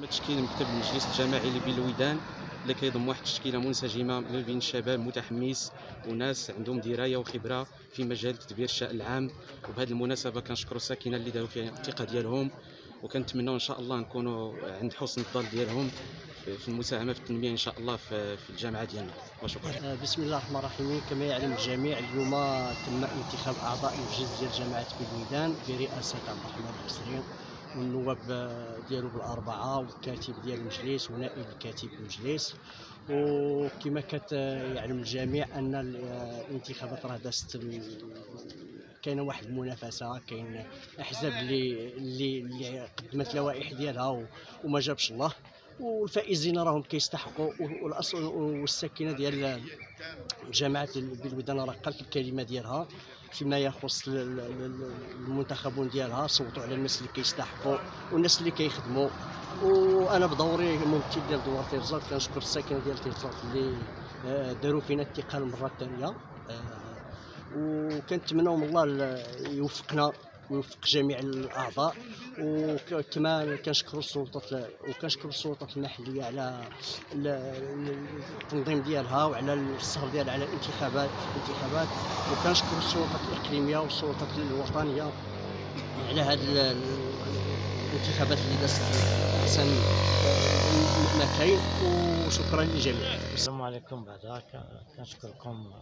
تم تشكيل مكتب المجلس الجماعي لبالويدان اللي كيضم واحد التشكيله منسجمه ما بين الشباب متحمس وناس عندهم درايه وخبره في مجال تدبير الشأن العام. وبهذه المناسبه كنشكروا الساكنه اللي داروا فيها الثقه ديالهم، وكنتمنوا ان شاء الله نكونوا عند حسن الظن ديالهم في المساهمه في التنميه ان شاء الله في الجامعه ديالنا. وشكرا. بسم الله الرحمن الرحيم. كما يعلم الجميع اليوم تم انتخاب اعضاء المجلس ديال جامعه بالويدان برئاسه عبد الرحمن البصري، والنواب ديالو بالاربعه، والكاتب ديال المجلس ونائب الكاتب المجلس. وكما كتعلم الجميع ان الانتخابات راه دازت، كاينه واحد المنافسه، كاين احزاب اللي قدمت لوائح ديالها وما جابش الله، والفائزين راهم كيستحقوا. والاصل والساكنه ديال جامعه بالويدان راه قالت الكلمه ديالها فيما يخص المنتخبون ديالها، صوتوا على الناس اللي كيستحقوا والناس اللي كيخدموا. وانا بدوري ممثل ديال دوار تيرزات كنشكر الساكنه ديال تيرزات اللي داروا فينا الثقه المره الثانيه، وكنتمنوا من الله يوفقنا ويوفق جميع الاعضاء. وكما كنشكروا السلطات المحليه على التنظيم ديالها وعلى السهر ديالها على الانتخابات. وكنشكروا السلطات الاقليميه والسلطات الوطنيه على هذه الانتخابات اللي دازت احسن ما كاين. وشكرا للجميع. السلام عليكم. بعدا كنشكركم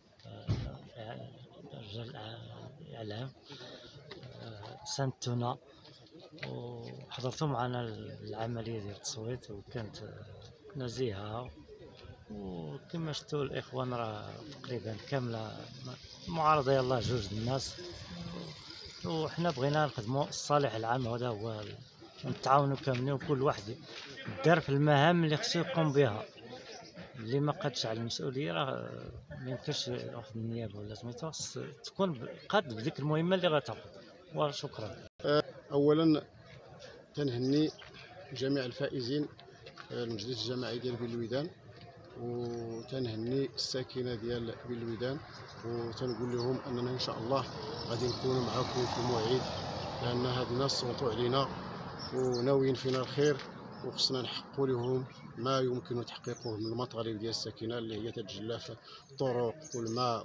رجال الاعلام، ساندتونا وحضرتوا معنا العمليه ديال التصويت، وكانت نزيهه. وكما شفتوا الاخوان راه تقريبا كامله المعارضه، يلاه جوج الناس، وحنا بغينا نخدموا الصالح العام. هذا هو، نتعاونوا كاملين وكل واحد دار في المهام اللي خصو يقوم بها. اللي ما قادش على المسؤوليه راه ما يمكنش ياخذ النيابه ولا سميتو، تكون قاد بديك المهمه اللي غتاخذ. وشكرا. اولا تنهني جميع الفائزين المجلس الجماعي ديال بالويدان، وتنهني الساكنه ديال بالويدان، وتنقول لهم اننا ان شاء الله غادي نكونوا معكم في الموعد، لان هاد الناس صوتوا علينا وناويين فينا الخير، وخصنا نحققوا لهم ما يمكن تحقيقه من المطالب ديال الساكنه اللي هي تتجلى في الطرق والماء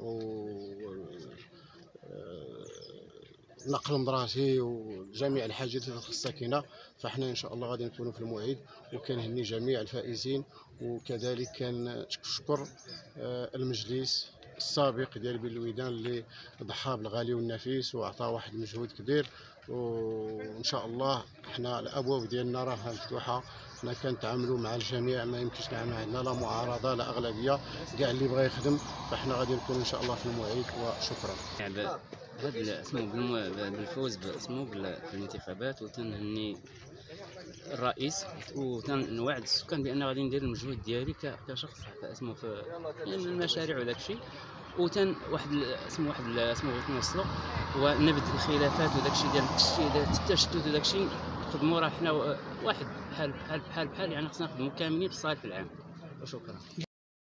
نقل مدرسي وجميع الحاجات اللي تخص الساكنه. فاحنا ان شاء الله غادي نكونوا في الموعد. وكنهني جميع الفائزين، وكذلك كنشكر المجلس السابق ديال بالويدان اللي ضحى بالغالي والنفيس وعطى واحد المجهود كبير. وان شاء الله احنا الابواب ديالنا راه مفتوحه، حنا كنتعاملوا مع الجميع، ما يمكنش نعمل عندنا لا معارضه لا اغلبيه، كاع اللي بغى يخدم. فاحنا غادي نكون ان شاء الله في الموعد. وشكرا. هذا اسمه بالفوز في الانتخابات، وتنهني الرئيس، وتنوعد السكان بان غادي ندير المجهود ديالي كشخص اسمه في المشاريع وداك الشيء. واحد بغيت نوصلو ونبذ الخلافات وداك الشيء ديال التشتت وداك الشيء. نخدموا راه حنا واحد بحال يعني خصنا نخدموا كاملين في الصالح العام. وشكرا.